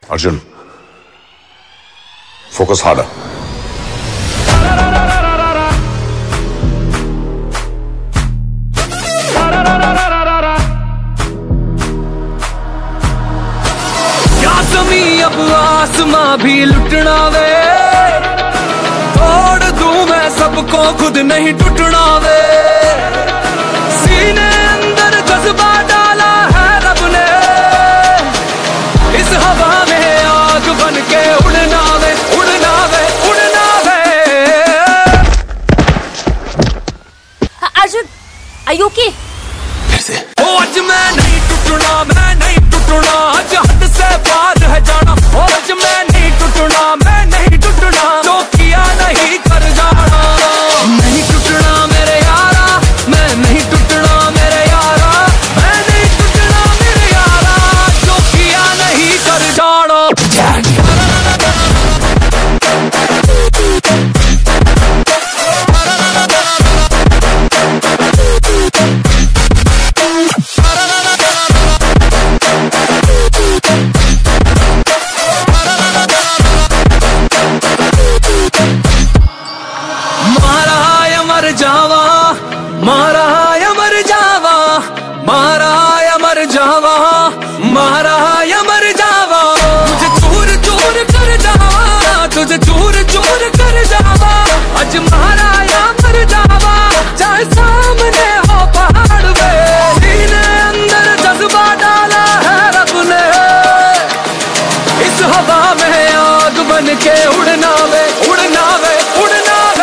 Arjun, focus harder. अब आसमां भी लुटना वे, तोड़ दूं मैं सबको, खुद नहीं टूटना वे। सीने अंदर जज्बा डाला है रब ने, इस हवा में आग बन के उड़ना वे, उड़ना वे, उड़ना वे। Arjun, are you okay? फिर से आज मैं नहीं टूटना, मैं नहीं टूटना, आज हद से पार है जाना। आज मैं नहीं टूटना, मैं नहीं टूटना, जो किया नहीं कर जाना। नहीं टूटना मेरे यारा, मैं नहीं टूटना मेरे यारा, मैं नहीं टूटना मेरे यारा, जो किया नहीं कर जाना। जावा मारा या मर जावा, मारा या मर जावा, मारा या मर जावा। तुझे चूर चूर कर जावा, तुझे चूर चूर कर जावा। आज मारा या मर जावा, चाहे सामने हो पहाड़ वे। सीने अंदर जज्बा डाला है रब ने, इस हवा में आग बन के उड़ना वे, उड़ना वे, उड़ना वे।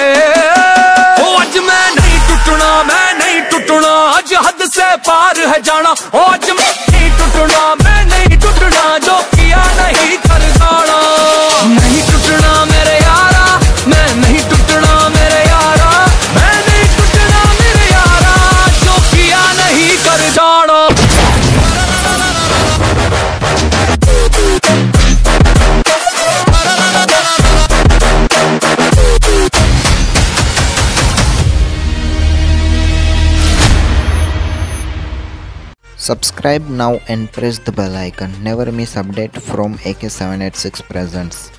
मैं नहीं टूटना, आज हद से पार है जाना। आज मैं नहीं टूटना, मैं नहीं टूटना, जो किया नहीं कर जाना। नहीं टूटना मेरे यारा, मैं नहीं टूटना मेरे यारा, मैं नहीं टूटना मेरे यारा, जो किया नहीं कर जाना। Subscribe now and press the bell icon. Never miss update from AK786 Presents.